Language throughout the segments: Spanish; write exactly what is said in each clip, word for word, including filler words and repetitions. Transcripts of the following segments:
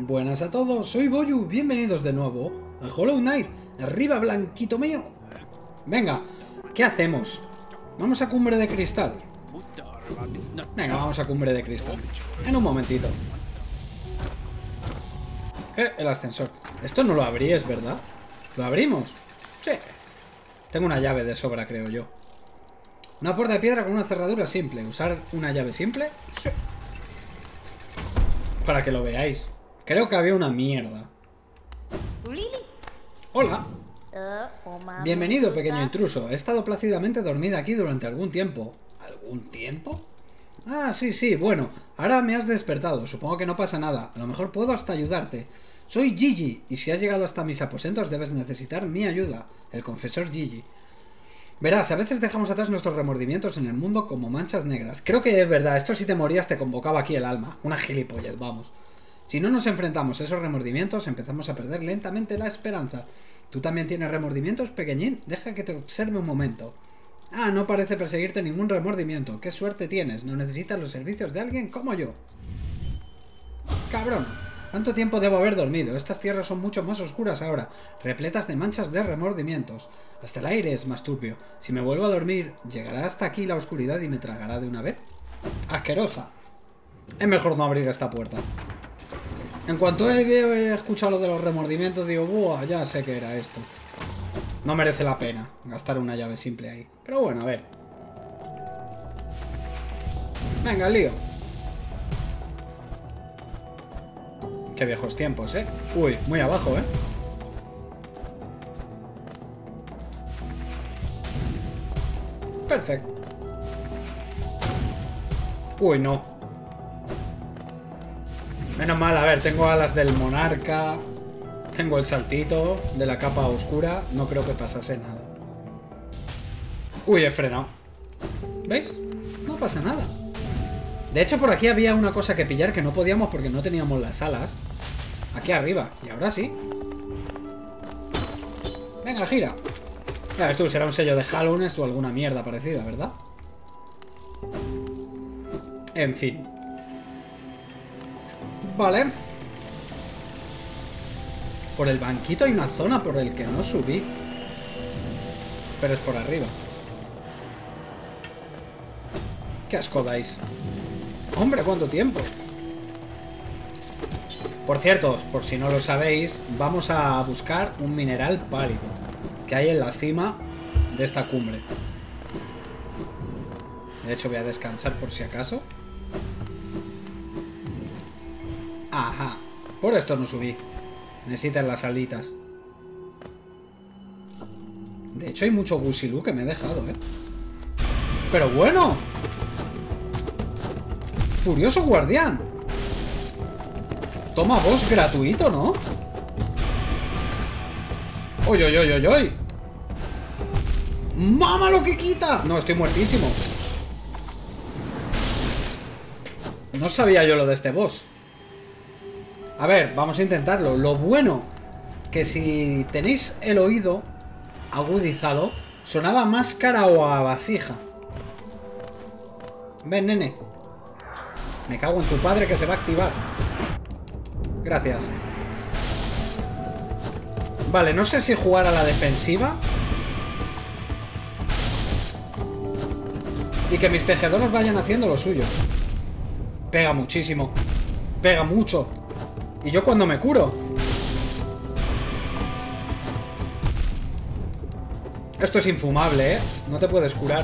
Buenas a todos, soy Boyu, bienvenidos de nuevo a Hollow Knight. Arriba, blanquito mío. Venga, ¿qué hacemos? Vamos a Cumbre de Cristal. Venga, vamos a Cumbre de Cristal. En un momentito. Eh, el ascensor. Esto no lo abrí, ¿es verdad? ¿Lo abrimos? Sí. Tengo una llave de sobra, creo yo. Una puerta de piedra con una cerradura simple. ¿Usar una llave simple? Sí. Para que lo veáis. Creo que había una mierda. Hola. Bienvenido, pequeño intruso. He estado plácidamente dormida aquí durante algún tiempo. ¿Algún tiempo? Ah, sí, sí, bueno. Ahora me has despertado. Supongo que no pasa nada. A lo mejor puedo hasta ayudarte. Soy Gigi, y si has llegado hasta mis aposentos debes necesitar mi ayuda. El confesor Gigi. Verás, a veces dejamos atrás nuestros remordimientos en el mundo como manchas negras. Creo que es verdad, esto si te morías te convocaba aquí el alma. Una gilipollez, vamos. Si no nos enfrentamos a esos remordimientos, empezamos a perder lentamente la esperanza. ¿Tú también tienes remordimientos, pequeñín? Deja que te observe un momento. Ah, no parece perseguirte ningún remordimiento. Qué suerte tienes, no necesitas los servicios de alguien como yo. Cabrón. ¿Cuánto tiempo debo haber dormido? Estas tierras son mucho más oscuras ahora, repletas de manchas de remordimientos. Hasta el aire es más turbio. Si me vuelvo a dormir, ¿llegará hasta aquí la oscuridad y me tragará de una vez? ¡Asquerosa! Es mejor no abrir esta puerta. En cuanto he, he escuchado lo de los remordimientos, digo, ¡buah! Ya sé que era esto. No merece la pena gastar una llave simple ahí. Pero bueno, a ver. Venga, lío. Qué viejos tiempos, ¿eh? Uy, muy abajo, ¿eh? Perfecto. Uy, no. Menos mal, a ver, tengo alas del monarca. Tengo el saltito de la capa oscura. No creo que pasase nada. Uy, he frenado. ¿Veis? No pasa nada. De hecho, por aquí había una cosa que pillar que no podíamos porque no teníamos las alas. Aquí arriba. Y ahora sí. Venga, gira. Claro, esto será un sello de Hallownest o alguna mierda parecida, ¿verdad? En fin. Vale. Por el banquito hay una zona por el que no subí. Pero es por arriba. Qué asco dais. Hombre, ¿cuánto tiempo? Por cierto, por si no lo sabéis, vamos a buscar un mineral pálido que hay en la cima de esta cumbre. De hecho, voy a descansar por si acaso. Ajá. Por esto no subí. Necesitan las alitas. De hecho, hay mucho gusilú que me he dejado, ¿eh? ¡Pero bueno! ¡Furioso guardián! Toma boss gratuito, ¿no? ¡Oy, oy, oy, oy, oy! ¡Mama lo que quita! No, estoy muertísimo. No sabía yo lo de este boss. A ver, vamos a intentarlo. Lo bueno, que si tenéis el oído agudizado, sonaba a máscara o a vasija. Ven, nene. Me cago en tu padre que se va a activar. Gracias. Vale, no sé si jugar a la defensiva y que mis tejedores vayan haciendo lo suyo. Pega muchísimo. Pega mucho. Y yo cuando me curo. Esto es infumable, ¿eh? No te puedes curar.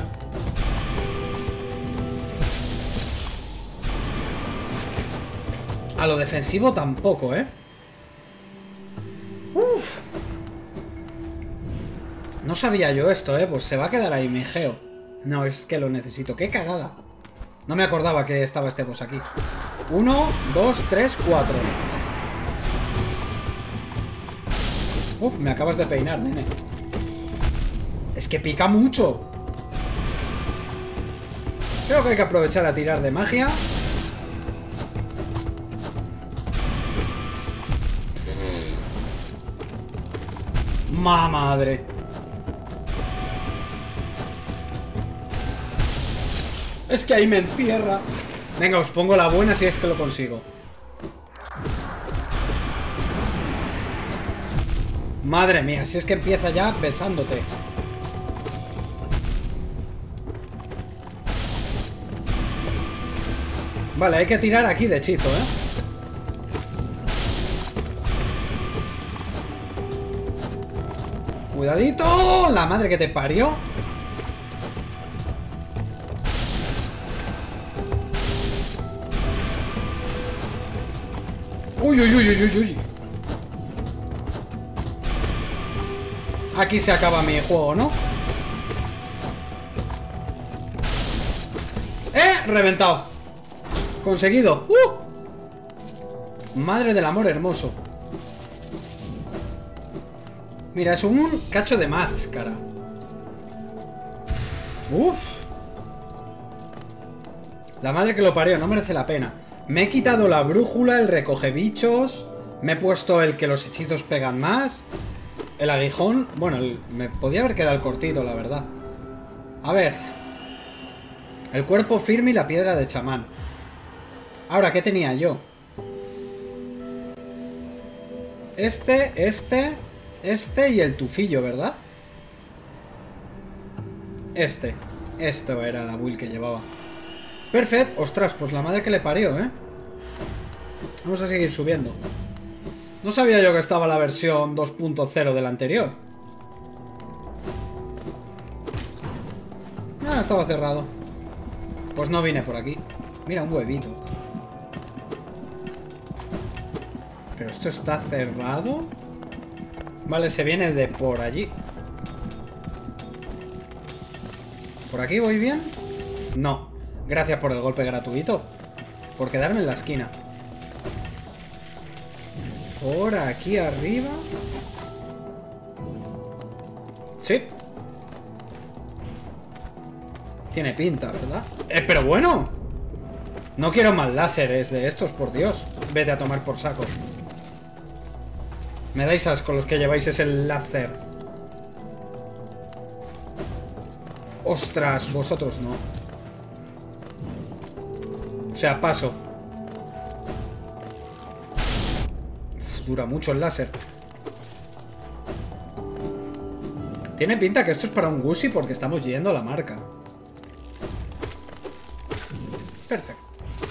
A lo defensivo tampoco, ¿eh? Uf. No sabía yo esto, ¿eh? Pues se va a quedar ahí mi geo. No, es que lo necesito. ¡Qué cagada! No me acordaba que estaba este boss aquí. Uno, dos, tres, cuatro. Uf, me acabas de peinar, nene. Es que pica mucho. Creo que hay que aprovechar a tirar de magia. ¡Ma madre! Es que ahí me encierra. Venga, os pongo la buena si es que lo consigo. Madre mía, si es que empieza ya besándote. Vale, hay que tirar aquí de hechizo, ¿eh? ¡Cuidadito! ¡La madre que te parió! ¡Uy, uy, uy, uy, uy, uy! Aquí se acaba mi juego, ¿no? ¡Eh! Reventado. Conseguido. ¡Uh! Madre del amor hermoso. Mira, es un cacho de máscara. Uf. La madre que lo parió, no merece la pena. Me he quitado la brújula, el recoge bichos. Me he puesto el que los hechizos pegan más. El aguijón. Bueno, el, me podía haber quedado cortito, la verdad. A ver. El cuerpo firme y la piedra de chamán. Ahora, ¿qué tenía yo? Este, este, este y el tufillo, ¿verdad? Este. Esto era la build que llevaba. Perfecto. Ostras, pues la madre que le parió, ¿eh? Vamos a seguir subiendo. No sabía yo que estaba la versión dos punto cero de la anterior. Ah, estaba cerrado. Pues no vine por aquí. Mira, un huevito. Pero esto está cerrado. Vale, se viene de por allí. ¿Por aquí voy bien? No. Gracias por el golpe gratuito. Por quedarme en la esquina. Por aquí arriba. Sí. Tiene pinta, ¿verdad? Eh, pero bueno. No quiero más láseres de estos, por Dios. Vete a tomar por saco. Me dais asco los que lleváis ese láser. Ostras, vosotros no. O sea, paso. Uf, dura mucho el láser. Tiene pinta que esto es para un Gushy porque estamos yendo a la marca. Perfecto.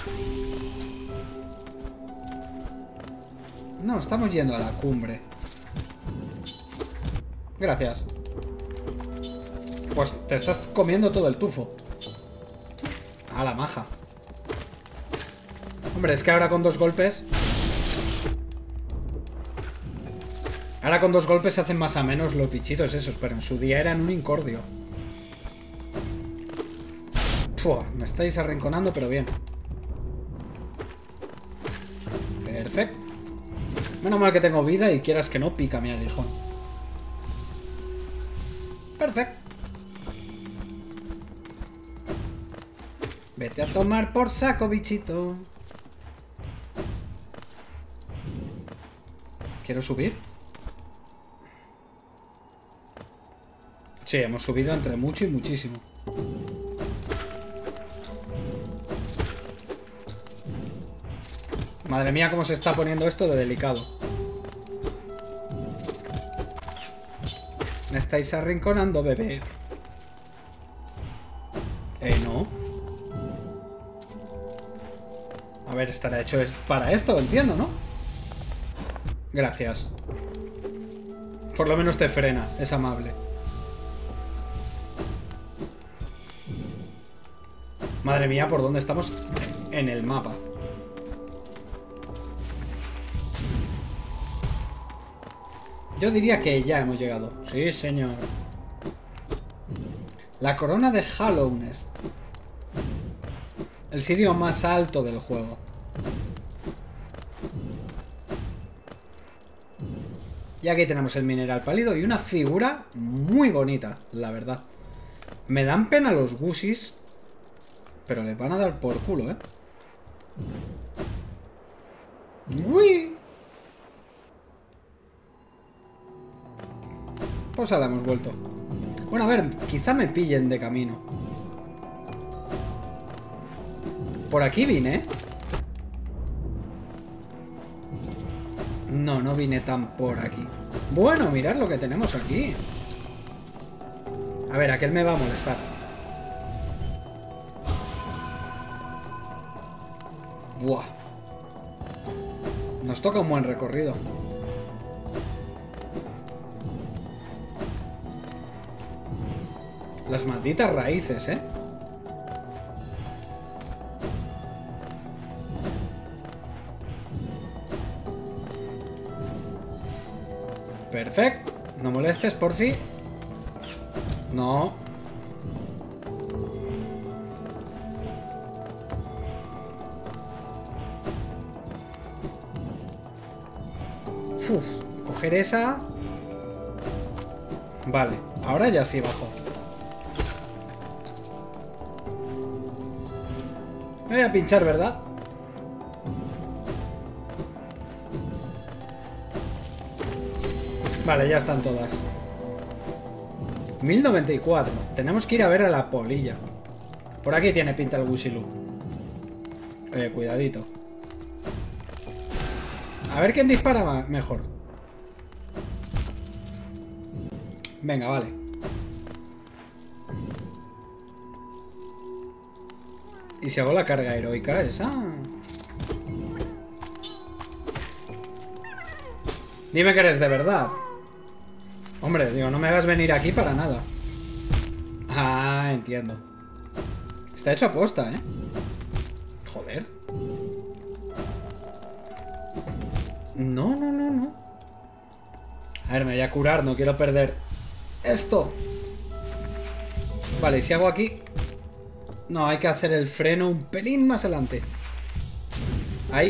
No, estamos yendo a la cumbre. Gracias. Pues te estás comiendo todo el tufo. A la maja. Hombre, es que ahora con dos golpes... Ahora con dos golpes se hacen más a menos los bichitos esos, pero en su día eran un incordio. Pua, me estáis arrinconando, pero bien. Perfecto. Menos mal que tengo vida y quieras que no, pica mi aguijón. Perfecto. Vete a tomar por saco, bichito. ¿Quiero subir? Sí, hemos subido entre mucho y muchísimo. Madre mía, cómo se está poniendo esto de delicado. Me estáis arrinconando, bebé. Eh, no. A ver, estará hecho para esto, entiendo, ¿no? Gracias. Por lo menos te frena, es amable. Madre mía, ¿por dónde estamos en el mapa? Yo diría que ya hemos llegado. Sí, señor. La corona de Hallownest. El sitio más alto del juego. Y aquí tenemos el mineral pálido y una figura muy bonita, la verdad. Me dan pena los Gushys, pero le van a dar por culo, ¿eh? ¡Uy! Pues ahora hemos vuelto. Bueno, a ver, quizá me pillen de camino. Por aquí vine. No, no vine tan por aquí. Bueno, mirad lo que tenemos aquí. A ver, aquel me va a molestar. Buah. Nos toca un buen recorrido. Las malditas raíces, ¿eh? Perfecto. No molestes, por fin. No. Uf, coger esa. Vale, ahora ya sí bajo. Me voy a pinchar, ¿verdad? Vale, ya están todas. mil noventa y cuatro. Tenemos que ir a ver a la polilla. Por aquí tiene pinta el Wuxilu. Eh, cuidadito. A ver quién dispara mejor. Venga, vale. ¿Y si hago la carga heroica esa? Dime que eres de verdad. Hombre, digo, no me hagas venir aquí para nada. Ah, entiendo. Está hecho a posta, ¿eh? Joder. No, no, no, no. A ver, me voy a curar, no quiero perder esto. Vale, ¿y si hago aquí? No, hay que hacer el freno un pelín más adelante. Ahí.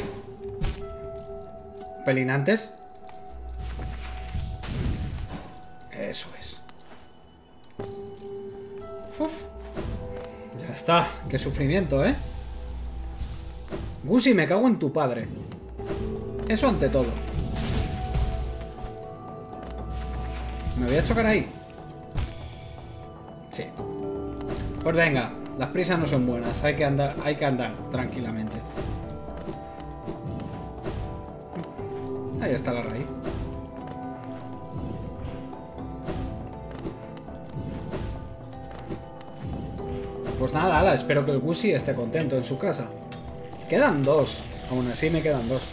Un pelín antes. Eso es. Uf. Ya está. Qué sufrimiento, ¿eh? Gusi, me cago en tu padre. Eso ante todo. ¿Me voy a chocar ahí? Sí. Pues venga. Las prisas no son buenas, hay que andar, hay que andar tranquilamente. Ahí está la raíz. Pues nada, ala, espero que el Gusi esté contento en su casa. Quedan dos, aún así me quedan dos.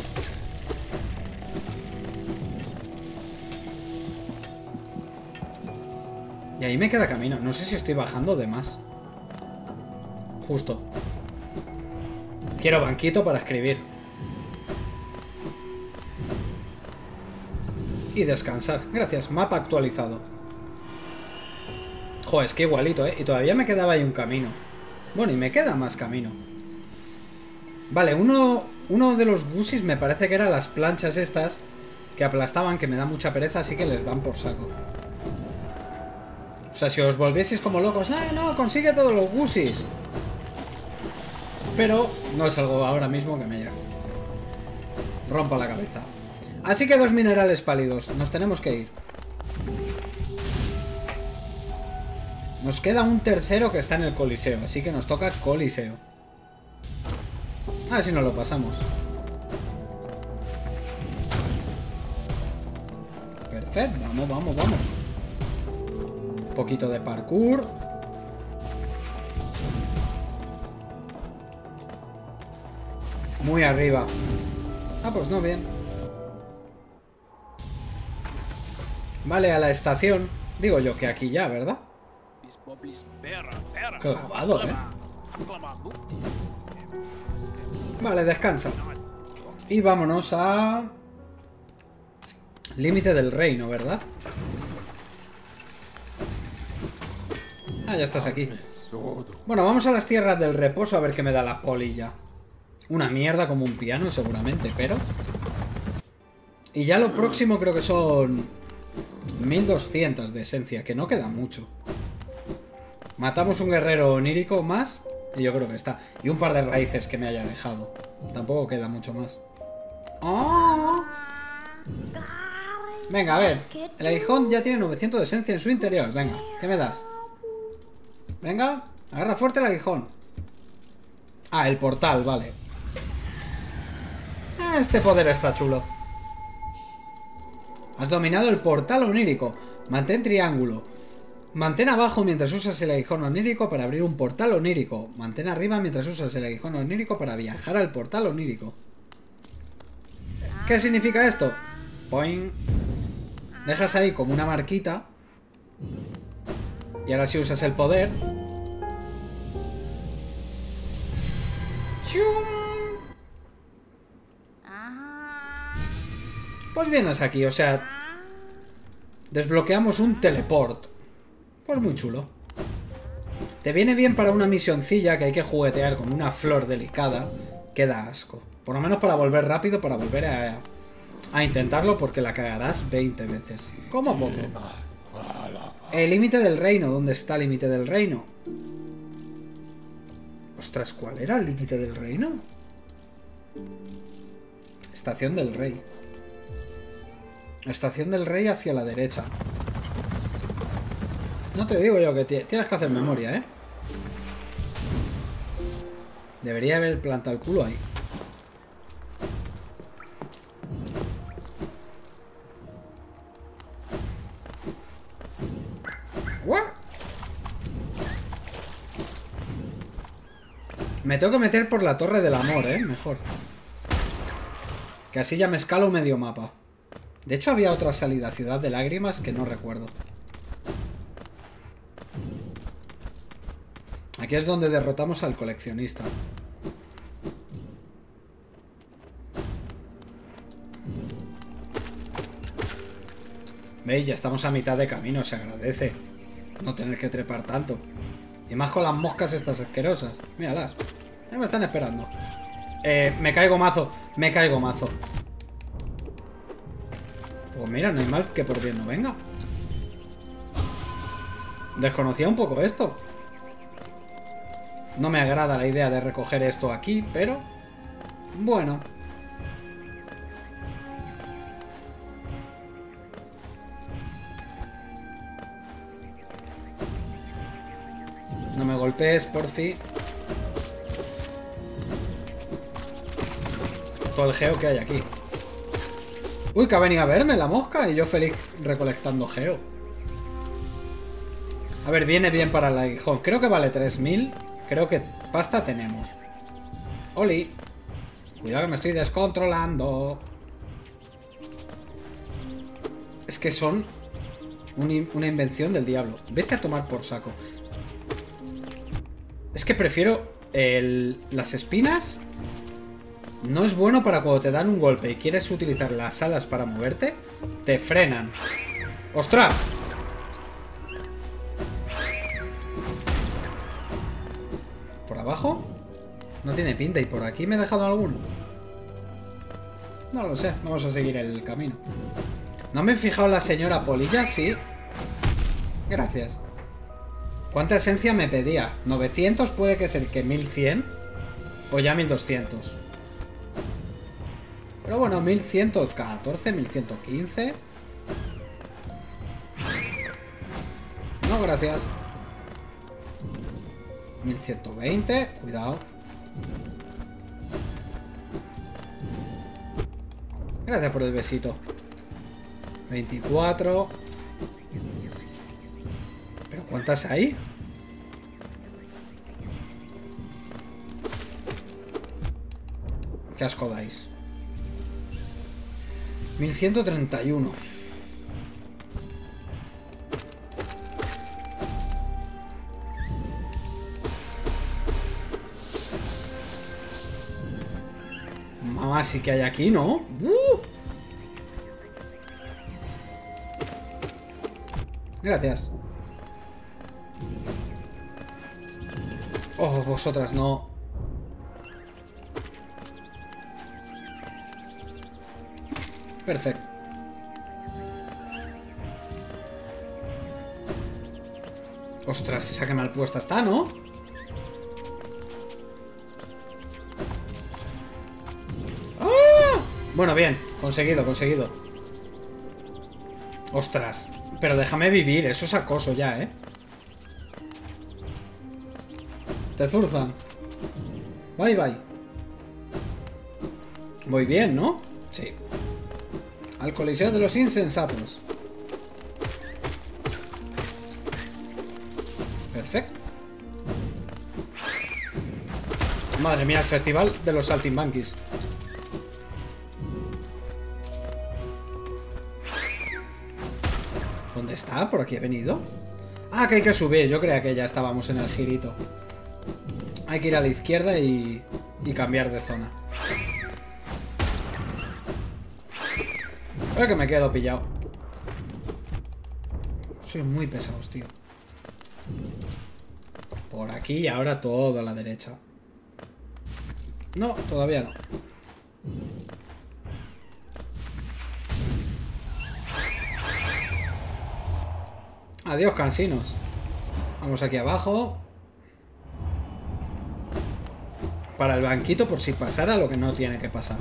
Y ahí me queda camino, no sé si estoy bajando de más. Justo. Quiero banquito para escribir. Y descansar. Gracias, mapa actualizado. Joder, es que igualito, ¿eh? Y todavía me quedaba ahí un camino. Bueno, y me queda más camino. Vale, uno, uno de los Gusis me parece que eran las planchas estas que aplastaban, que me da mucha pereza, así que les dan por saco. O sea, si os volvieseis como locos, ¡no, no! ¡Consigue todos los Gusis! Pero no es algo ahora mismo que me rompa la cabeza. Así que dos minerales pálidos. Nos tenemos que ir. Nos queda un tercero que está en el Coliseo. Así que nos toca Coliseo. A ver si nos lo pasamos. Perfecto. Vamos, vamos, vamos. Un poquito de parkour. Muy arriba. Ah, pues no, bien. Vale, a la estación. Digo yo que aquí ya, ¿verdad? Clavado, ¿eh? Vale, descansa. Y vámonos a... Límite del reino, ¿verdad? Ah, ya estás aquí. Bueno, vamos a las tierras del reposo a ver qué me da la polilla. Una mierda como un piano, seguramente, pero... Y ya lo próximo creo que son... mil doscientos de esencia, que no queda mucho. Matamos un guerrero onírico más y yo creo que está. Y un par de raíces que me haya dejado. Tampoco queda mucho más. ¡Oh! Venga, a ver. El aguijón ya tiene novecientos de esencia en su interior. Venga, ¿qué me das? Venga, agarra fuerte el aguijón. Ah, el portal, vale. Este poder está chulo. Has dominado el portal onírico. Mantén triángulo. Mantén abajo mientras usas el aguijón onírico para abrir un portal onírico. Mantén arriba mientras usas el aguijón onírico para viajar al portal onírico. ¿Qué significa esto? Poing. Dejas ahí como una marquita. Y ahora si usas el poder... ¡Chum! Pues vienes aquí, o sea... Desbloqueamos un teleport. Pues muy chulo. Te viene bien para una misioncilla que hay que juguetear con una flor delicada. Que da asco. Por lo menos para volver rápido, para volver a, a intentarlo, porque la cagarás veinte veces. Como poco. El límite del reino. ¿Dónde está el límite del reino? Ostras, ¿cuál era el límite del reino? Estación del rey. Estación del rey hacia la derecha. No te digo yo que tienes que hacer memoria, ¿eh? Debería haber plantado el culo ahí. ¿What? Me tengo que meter por la torre del amor, ¿eh? Mejor. Que así ya me escalo medio mapa. De hecho había otra salida, Ciudad de Lágrimas, que no recuerdo. Aquí es donde derrotamos al coleccionista. ¿Veis? Ya estamos a mitad de camino, se agradece no tener que trepar tanto. Y más con las moscas estas asquerosas. Míralas. Ya me están esperando. Eh, me caigo mazo. Me caigo mazo. Pues mira, no hay mal que por bien no venga. Desconocía un poco esto. No me agrada la idea de recoger esto aquí, pero... Bueno. No me golpees, porfi. Todo el geo que hay aquí. Uy, que ha venido a verme la mosca y yo feliz recolectando geo. A ver, viene bien para el aguijón. Creo que vale tres mil. Creo que pasta tenemos. Oli. Cuidado que me estoy descontrolando. Es que son un, una invención del diablo. Vete a tomar por saco. Es que prefiero el, las espinas. No es bueno para cuando te dan un golpe y quieres utilizar las alas para moverte. Te frenan. ¡Ostras! ¿Por abajo? No tiene pinta. ¿Y por aquí me he dejado alguno? No lo sé. Vamos a seguir el camino. ¿No me he fijado la señora Polilla? Sí. Gracias. ¿Cuánta esencia me pedía? ¿novecientos? Puede que ser que mil cien. O ya mil doscientos. Pero bueno, mil ciento catorce, mil ciento quince. No, gracias. mil ciento veinte. Cuidado. Gracias por el besito. veinticuatro. ¿Pero cuántas hay? Qué asco dais. mil ciento treinta y uno. Mamá, sí que hay aquí, ¿no? ¡Uh! Gracias. Oh, vosotras no. Perfecto. Ostras, esa que mal puesta está, ¿no? ¡Ah! Bueno, bien. Conseguido, conseguido. Ostras. Pero déjame vivir. Eso es acoso ya, ¿eh? Te zurzan. Bye, bye. Voy bien, ¿no? Sí. Al coliseo de los insensatos. Perfecto. Madre mía, el festival de los saltimbanquis. ¿Dónde está? ¿Por aquí he venido? Ah, que hay que subir. Yo creía que ya estábamos en el girito. Hay que ir a la izquierda y, y cambiar de zona. Creo que me quedo pillado. Soy muy pesados, tío. Por aquí y ahora todo a la derecha. No, todavía no. Adiós, cansinos. Vamos aquí abajo. Para el banquito por si pasara lo que no tiene que pasar.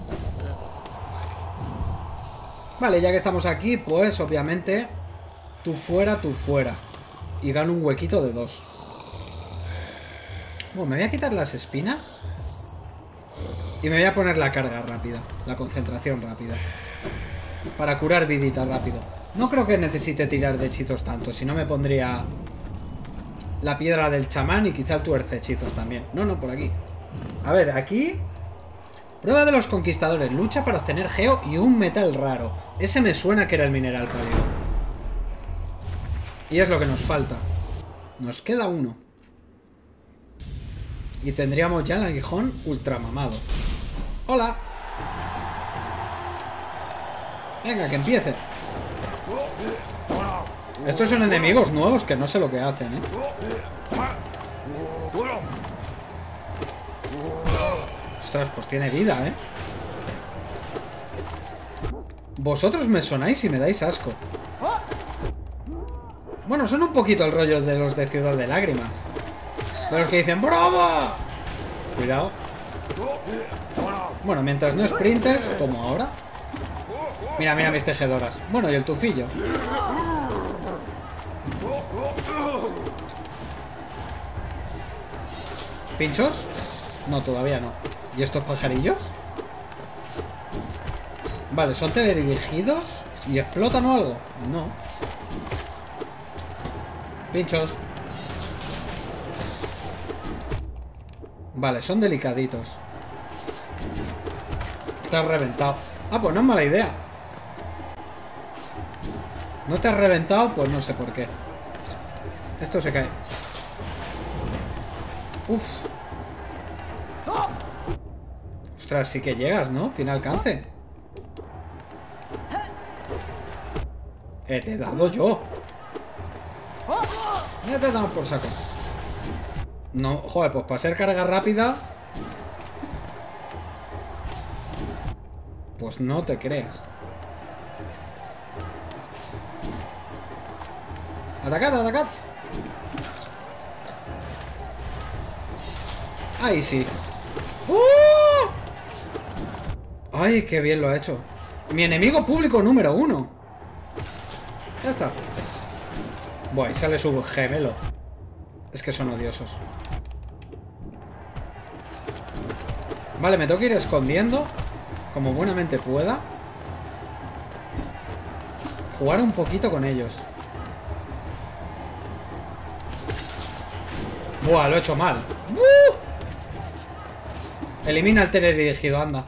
Vale, ya que estamos aquí, pues obviamente tú fuera, tú fuera. Y gano un huequito de dos. Bueno, me voy a quitar las espinas. Y me voy a poner la carga rápida. La concentración rápida. Para curar vidita rápido. No creo que necesite tirar de hechizos tanto. Si no me pondría la piedra del chamán y quizá el tuerce hechizos también. No, no, por aquí. A ver, aquí... Prueba de los conquistadores. Lucha para obtener geo y un metal raro. Ese me suena que era el mineral pálido. Y es lo que nos falta. Nos queda uno. Y tendríamos ya el aguijón ultramamado. ¡Hola! Venga, que empiece. Estos son enemigos nuevos que no sé lo que hacen, ¿eh? Ostras, pues tiene vida, ¿eh? Vosotros me sonáis y me dais asco. Bueno, son un poquito el rollo de los de Ciudad de Lágrimas. De los que dicen ¡bravo! Cuidado. Bueno, mientras no sprintes, como ahora. Mira, mira mis tejedoras. Bueno, y el tufillo. ¿Pinchos? No, todavía no. ¿Y estos pajarillos? Vale, ¿son teledirigidos? ¿Y explotan o algo? No. Pinchos. Vale, son delicaditos. Estás reventado. Ah, pues no es mala idea. No te has reventado, pues no sé por qué. Esto se cae. Uf. Ostras, sí que llegas, ¿no? Tiene alcance. Eh, te he dado yo. Ya te he dado por saco. No, joder, pues para ser carga rápida. Pues no te creas. Atacad, atacad. Ahí sí. ¡Uh! Ay, qué bien lo ha hecho. Mi enemigo público número uno. Ya está. Buah, y sale su gemelo. Es que son odiosos. Vale, me tengo que ir escondiendo como buenamente pueda. Jugar un poquito con ellos. Buah, lo he hecho mal. ¡Uh! Elimina el teledirigido, anda.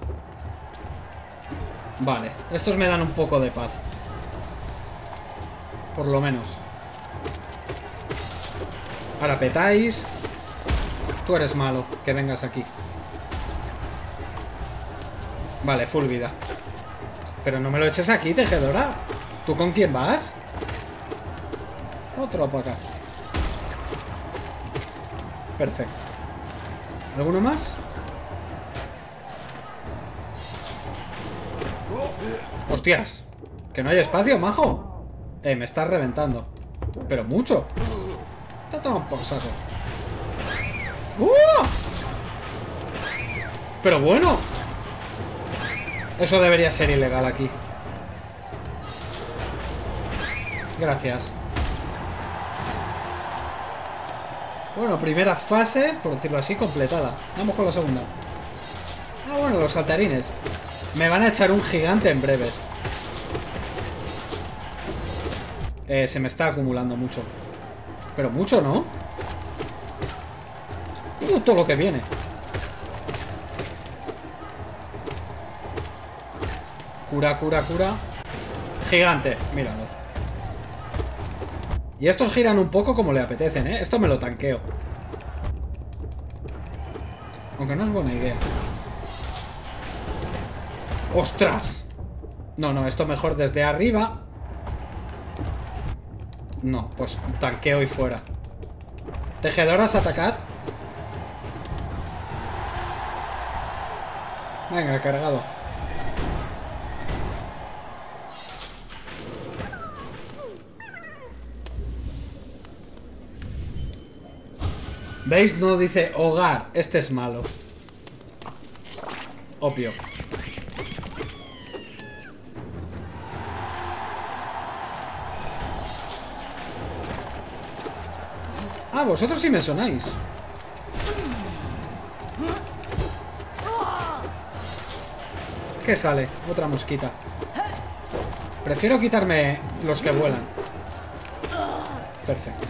Vale, estos me dan un poco de paz. Por lo menos. Ahora petáis. Tú eres malo, que vengas aquí. Vale, full vida. Pero no me lo eches aquí, tejedora. ¿Tú con quién vas? Otro para acá. Perfecto. ¿Alguno más? ¡Hostias! ¿Que no hay espacio, majo? Eh, me estás reventando. Pero mucho. Te toman por saco. ¡Uh! Pero bueno. Eso debería ser ilegal aquí. Gracias. Bueno, primera fase, por decirlo así, completada. Vamos con la segunda. Ah, bueno, los saltarines. Me van a echar un gigante en breves. Eh, se me está acumulando mucho. Pero mucho, ¿no? Uh, todo lo que viene. Cura, cura, cura. Gigante, míralo. Y estos giran un poco como le apetecen, ¿eh? Esto me lo tanqueo. Aunque no es buena idea. ¡Ostras! No, no, esto mejor desde arriba. No, pues tanqueo y fuera. Tejedoras, atacad. Venga, cargado. ¿Veis? No dice hogar. Este es malo. Obvio. Ah, vosotros sí me sonáis. ¿Qué sale? Otra mosquita. Prefiero quitarme los que vuelan. Perfecto.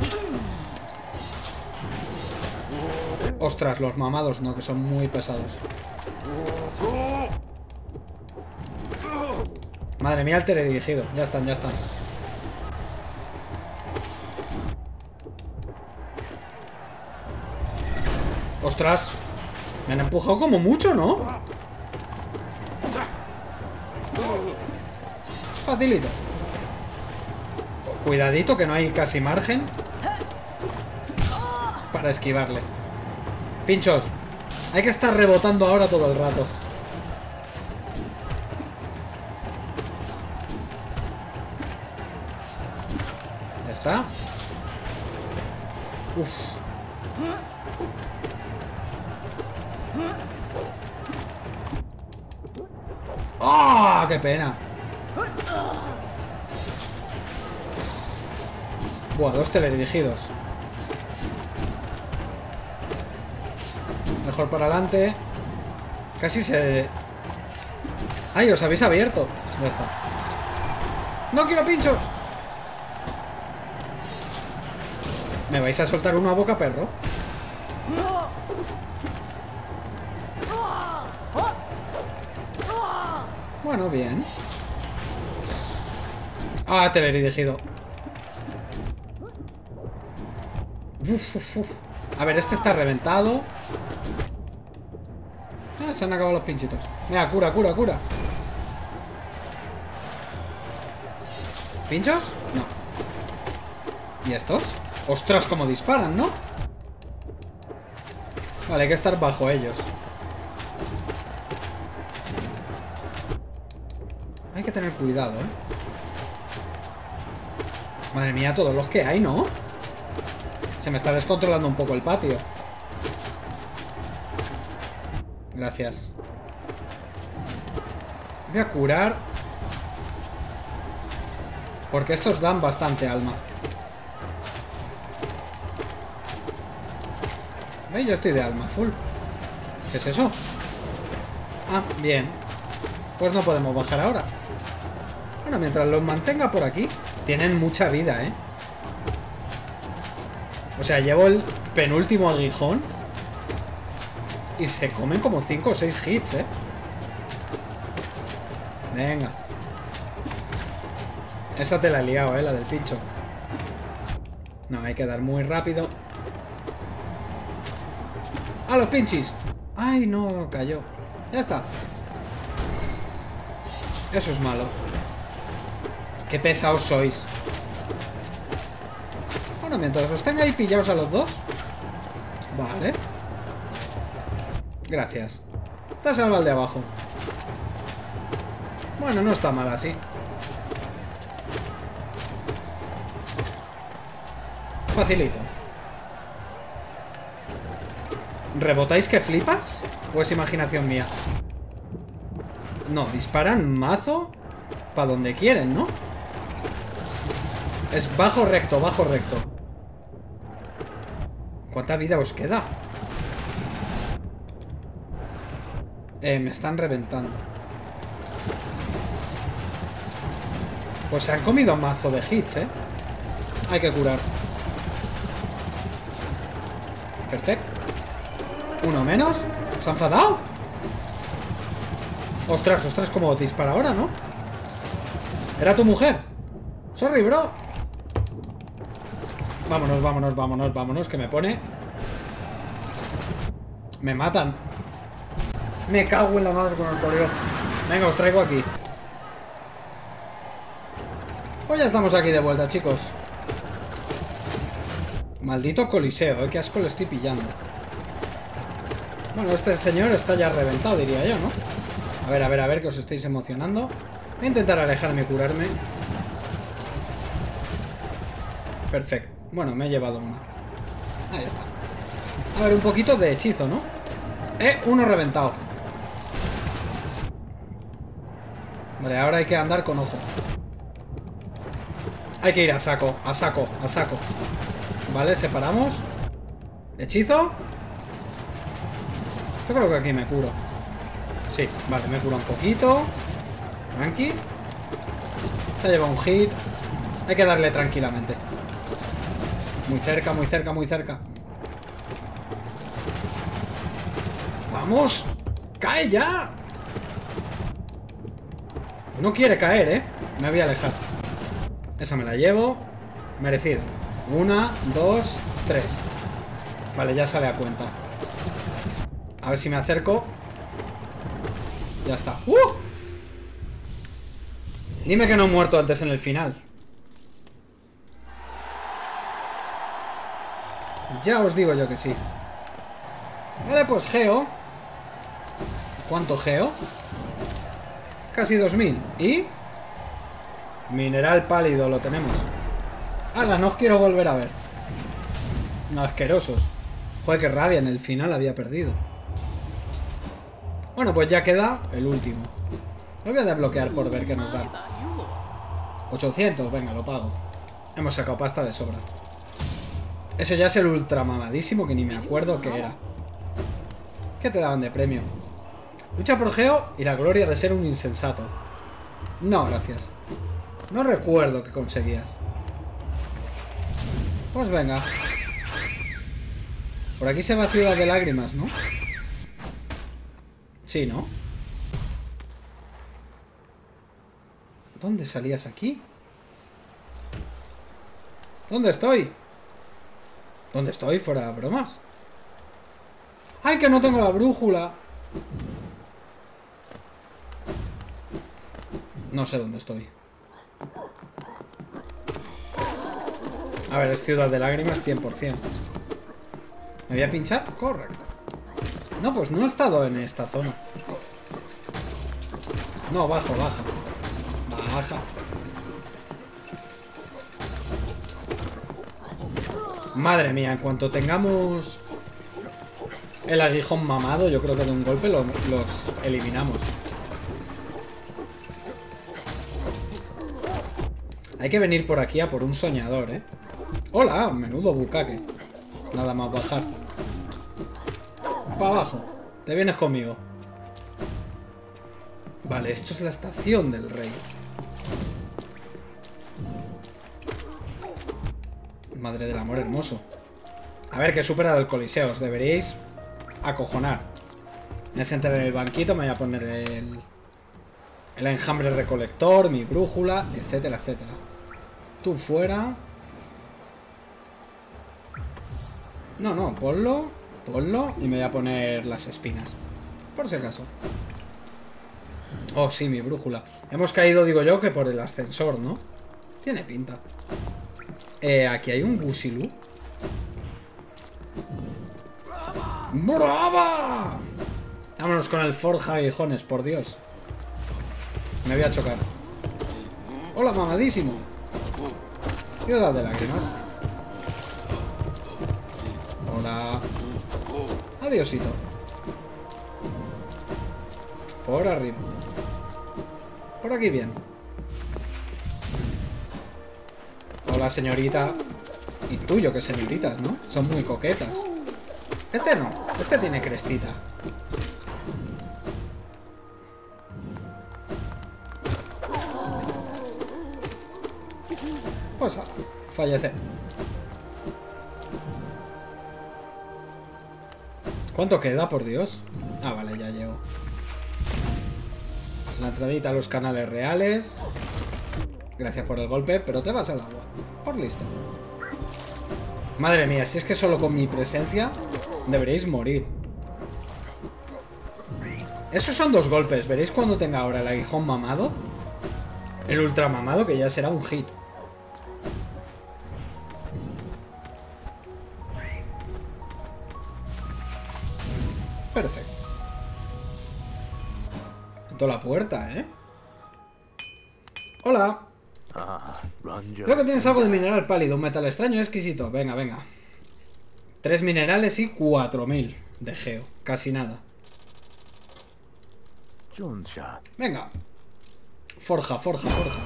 Ostras, los mamados no, que son muy pesados. Madre mía, el teledirigido. Ya están, ya están. Ostras. Me han empujado como mucho, ¿no? Facilito. Cuidadito, que no hay casi margen para esquivarle. Pinchos. Hay que estar rebotando ahora todo el rato. Ya está. Uf. ¡Ah! ¡Qué pena! Buah, dos teledirigidos. Mejor para adelante. Casi se... ¡Ay, os habéis abierto! Ya está. ¡No quiero pinchos! ¿Me vais a soltar uno a boca, perro? Bueno, bien. Ah, teledirigido. Uf, uf, uf. A ver, este está reventado. Ah, se han acabado los pinchitos. Mira, cura, cura, cura. ¿Pinchos? No. ¿Y estos? Ostras, cómo disparan, ¿no? Vale, hay que estar bajo ellos. Hay que tener cuidado, ¿eh? Madre mía, todos los que hay, ¿no? Se me está descontrolando un poco el patio. Gracias. Voy a curar. Porque estos dan bastante alma. ¿Veis? Yo estoy de alma full. ¿Qué es eso? Ah, bien. Pues no podemos bajar ahora. Bueno, mientras los mantenga por aquí. Tienen mucha vida, ¿eh? O sea, llevo el penúltimo aguijón y se comen como cinco o seis hits, ¿eh? Venga. Esa te la he liado, ¿eh? La del pincho. No, hay que dar muy rápido. ¡A los pinchis! ¡Ay, no! Cayó. Ya está. Eso es malo. ¡Qué pesados sois! Bueno, mientras os tenga ahí pillados a los dos. Vale. Gracias. Te has salvado al de abajo. Bueno, no está mal así. Facilito. ¿Rebotáis que flipas? ¿O es imaginación mía? No, disparan mazo para donde quieren, ¿no? Es bajo recto, bajo recto. ¿Cuánta vida os queda? Eh, me están reventando. Pues se han comido un mazo de hits, ¿eh? Hay que curar. Perfecto. Uno menos. ¿Se ha enfadado? Ostras, ostras, como dispara ahora, ¿no? Era tu mujer. Sorry, bro. Vámonos, vámonos, vámonos, vámonos. Que me pone... Me matan. Me cago en la madre con el correo. Venga, os traigo aquí. Pues ya estamos aquí de vuelta, chicos. Maldito coliseo, ¿eh? Qué asco le estoy pillando. Bueno, este señor está ya reventado, diría yo, ¿no? A ver, a ver, a ver, que os estáis emocionando. Voy a intentar alejarme y curarme. Perfecto. Bueno, me he llevado una. Ahí está. A ver, un poquito de hechizo, ¿no? Eh, uno reventado. Vale, ahora hay que andar con ojo. Hay que ir a saco, a saco, a saco. Vale, separamos. Hechizo. Yo creo que aquí me curo. Sí, vale, me curo un poquito. Tranqui. Se lleva un hit. Hay que darle tranquilamente. Muy cerca, muy cerca, muy cerca. ¡Vamos! ¡Cae ya! No quiere caer, ¿eh? Me voy a alejar. Esa me la llevo. Merecido. Una, dos, tres. Vale, ya sale a cuenta. A ver si me acerco. Ya está. ¡Uh! Dime que no he muerto antes en el final. Ya os digo yo que sí. Vale, pues geo. ¿Cuánto geo? Casi dos mil. ¿Y? Mineral pálido, lo tenemos. ¡Hala! No os quiero volver a ver. No, asquerosos. Joder, qué rabia, en el final había perdido. Bueno, pues ya queda el último. Lo voy a desbloquear por ver qué nos da. ochocientos, venga, lo pago. Hemos sacado pasta de sobra. Ese ya es el ultra mamadísimo que ni me acuerdo qué era. ¿Qué te daban de premio? Lucha por geo y la gloria de ser un insensato. No, gracias. No recuerdo qué conseguías. Pues venga. Por aquí se va Ciudad de Lágrimas, ¿no? Sí, ¿no? ¿Dónde salías aquí? ¿Dónde estoy? ¿Dónde estoy? Fuera de bromas. ¡Ay, que no tengo la brújula! No sé dónde estoy. A ver, es Ciudad de Lágrimas cien por cien. ¿Me voy a pinchar? Correcto. No, pues no he estado en esta zona. No, bajo, baja. Baja. Madre mía, en cuanto tengamos el aguijón mamado, yo creo que de un golpe lo, los eliminamos. Hay que venir por aquí a por un soñador, ¿eh? Hola, menudo bucaque. Nada más bajar. Para abajo. Te vienes conmigo. Vale, esto es la estación del rey. Madre del amor hermoso. A ver, que he superado el coliseo. Os deberíais acojonar. Me voy a sentar en el banquito. Me voy a poner el... El enjambre recolector, mi brújula, etcétera, etcétera. Tú fuera. No, no, ponlo. Ponlo. Y me voy a poner las espinas. Por si acaso. Oh, sí, mi brújula. Hemos caído, digo yo, que por el ascensor, ¿no? Tiene pinta. Eh, aquí hay un Busilú. ¡Brava! Vámonos con el Forja Aguijones, por Dios. Me voy a chocar. Hola, mamadísimo. Ciudad de Lágrimas. Hola. Adiosito. Por arriba. Por aquí bien. Hola, señorita. Y tuyo, que señoritas, ¿no? Son muy coquetas. Este no. Este tiene crestita. Pues a fallecer. ¿Cuánto queda, por Dios? Ah, vale, ya llego. La entradita a los canales reales. Gracias por el golpe, pero te vas al agua. Por listo. Madre mía, si es que solo con mi presencia deberéis morir. Esos son dos golpes. Veréis cuando tenga ahora el aguijón mamado. El ultra mamado, que ya será un hit. Perfecto. Toda la puerta, ¿eh? Hola. Creo que tienes algo de mineral pálido, un metal extraño y exquisito. Venga, venga. Tres minerales y cuatro mil de geo. Casi nada. Venga. Forja, forja, forja.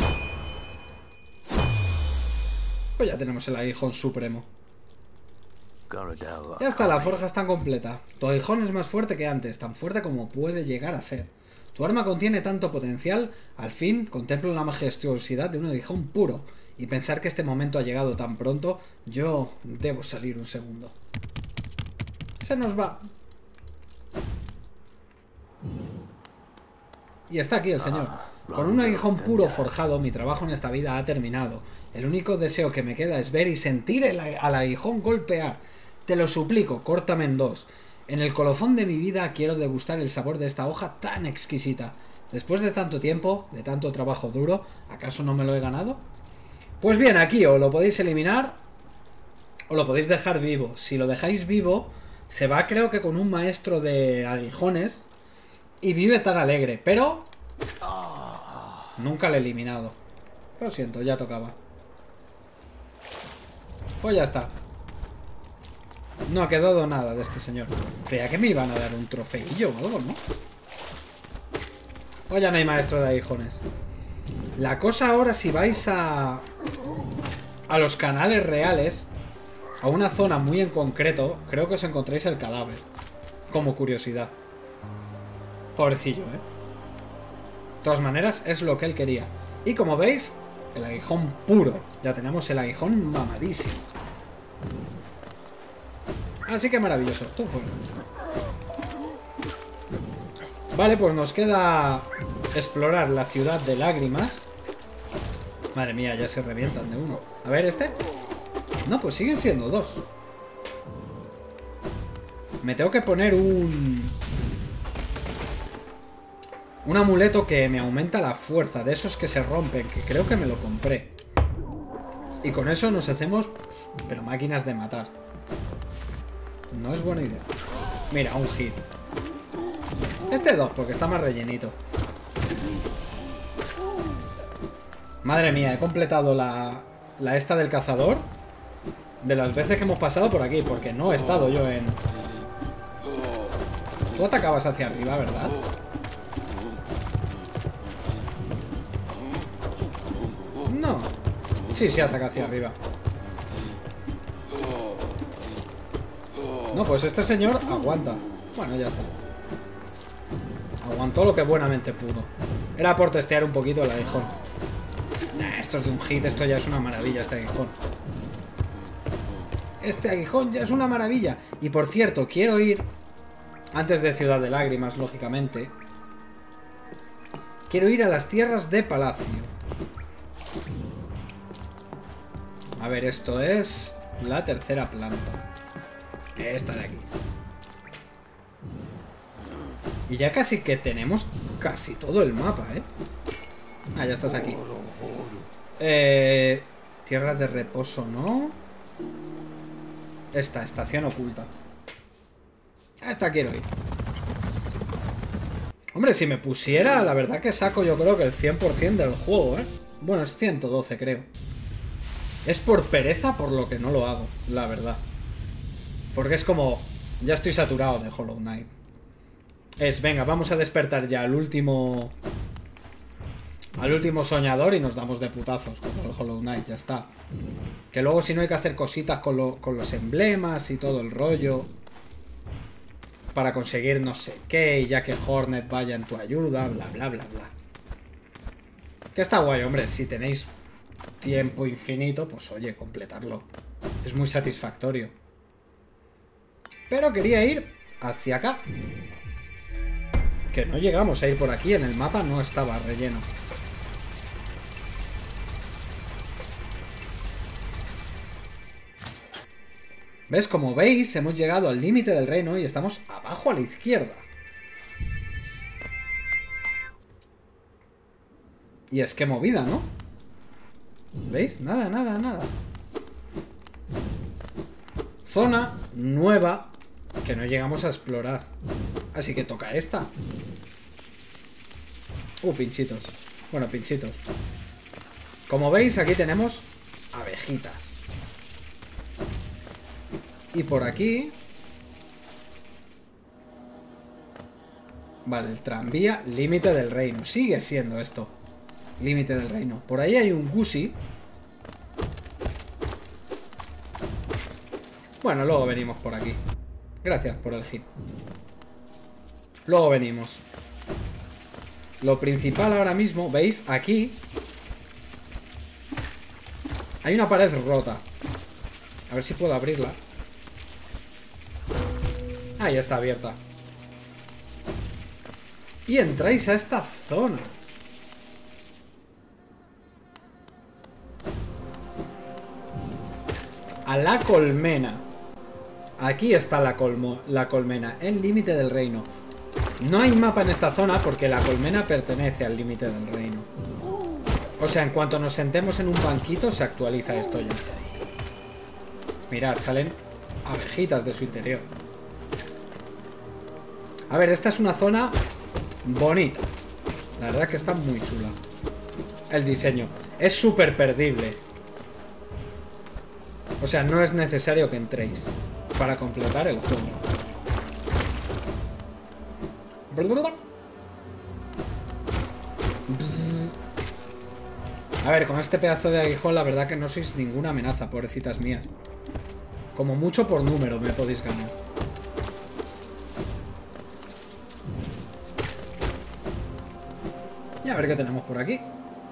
Pues ya tenemos el aguijón supremo. Ya está, la forja está completa. Tu aguijón es más fuerte que antes, tan fuerte como puede llegar a ser. Tu arma contiene tanto potencial. Al fin, contemplo la majestuosidad de un aguijón puro. Y pensar que este momento ha llegado tan pronto, yo debo salir un segundo. Se nos va. Y está aquí el señor. Con un aguijón puro forjado, mi trabajo en esta vida ha terminado. El único deseo que me queda es ver y sentir el, al aguijón golpear. Te lo suplico, córtame en dos. En el colofón de mi vida quiero degustar el sabor de esta hoja tan exquisita. Después de tanto tiempo, de tanto trabajo duro, ¿acaso no me lo he ganado? Pues bien, aquí o lo podéis eliminar o lo podéis dejar vivo. Si lo dejáis vivo, se va creo que con un maestro de aguijones y vive tan alegre, pero nunca lo he eliminado. Lo siento, ya tocaba. Pues ya está. No ha quedado nada de este señor. Creía que me iban a dar un trofeillo o algo, ¿no? Pues ya no hay maestro de aguijones. La cosa ahora, si vais a a los canales reales, a una zona muy en concreto, creo que os encontréis el cadáver. Como curiosidad. Pobrecillo, ¿eh? De todas maneras, es lo que él quería. Y como veis, el aguijón puro. Ya tenemos el aguijón mamadísimo. Así que maravilloso. Tú fuera. Vale, pues nos queda explorar la ciudad de lágrimas. Madre mía, ya se revientan de uno. A ver, ¿este? No, pues siguen siendo dos. Me tengo que poner un... un amuleto que me aumenta la fuerza. De esos que se rompen, que creo que me lo compré. Y con eso nos hacemos... pero máquinas de matar. No es buena idea. Mira, un hit. Este dos, porque está más rellenito. Madre mía, he completado la, la esta del cazador de las veces que hemos pasado por aquí, porque no he estado yo en... Tú atacabas hacia arriba, ¿verdad? No. Sí, sí, ataca hacia arriba. No, pues este señor aguanta. Bueno, ya está. Aguantó lo que buenamente pudo. Era por testear un poquito el aguijón. Nah, esto es de un hit, esto ya es una maravilla, este aguijón. Este aguijón ya es una maravilla. Y por cierto, quiero ir, antes de Ciudad de Lágrimas, lógicamente, quiero ir a las tierras de Palacio. A ver, esto es la tercera planta. Esta de aquí. Y ya casi que tenemos casi todo el mapa, ¿eh? Ah, ya estás aquí. Eh, tierra de reposo, ¿no? Esta, estación oculta. A esta quiero ir. Hombre, si me pusiera, la verdad que saco yo creo que el cien por cien del juego, ¿eh? Bueno, es ciento doce, creo. Es por pereza por lo que no lo hago, la verdad. Porque es como... ya estoy saturado de Hollow Knight. Es, venga, vamos a despertar ya al último... al último soñador y nos damos de putazos contra el Hollow Knight, ya está. Que luego si no hay que hacer cositas con, lo, con los emblemas y todo el rollo. Para conseguir no sé qué, y ya que Hornet vaya en tu ayuda, bla, bla, bla, bla. Que está guay, hombre, si tenéis tiempo infinito, pues oye, completarlo. Es muy satisfactorio. Pero quería ir hacia acá. Que no llegamos a ir por aquí. En el mapa no estaba relleno. ¿Ves? Como veis, hemos llegado al límite del reino y estamos abajo a la izquierda. Y es que movida, ¿no? ¿Veis? Nada, nada, nada. Zona nueva que no llegamos a explorar. Así que toca esta. Uh, pinchitos. Bueno, pinchitos. Como veis, aquí tenemos abejitas. Y por aquí... Vale, el tranvía, límite del reino. Sigue siendo esto. Límite del reino. Por ahí hay un Gusi. Bueno, luego venimos por aquí. Gracias por el hit. Luego venimos. Lo principal ahora mismo, ¿veis? Aquí hay una pared rota. A ver si puedo abrirla. Ah, ya está abierta. Y entráis a esta zona. A la colmena. Aquí está la, colmo, la colmena, el límite del reino. No hay mapa en esta zona porque la colmena pertenece al límite del reino. O sea, en cuanto nos sentemos en un banquito se actualiza esto ya. Mirad, salen abejitas de su interior. A ver, esta es una zona bonita. La verdad que está muy chula. El diseño es súper perdible. O sea, no es necesario que entréis para completar el juego. A ver, con este pedazo de aguijón la verdad que no sois ninguna amenaza, pobrecitas mías. Como mucho por número me podéis ganar. Y a ver qué tenemos por aquí.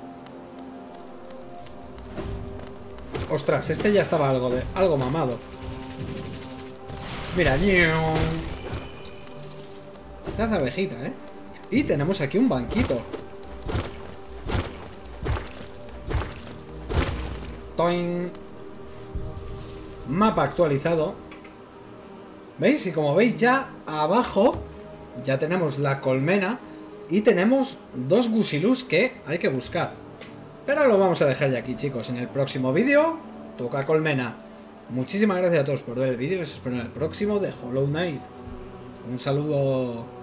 Ostras, este ya estaba algo de algo mamado. Mira, la abejita, ¿eh? Y tenemos aquí un banquito. Toin. Mapa actualizado. ¿Veis? Y como veis ya abajo ya tenemos la colmena y tenemos dos gusilus que hay que buscar. Pero lo vamos a dejar ya aquí, chicos. En el próximo vídeo toca colmena. Muchísimas gracias a todos por ver el vídeo y os espero en el próximo de Hollow Knight. Un saludo.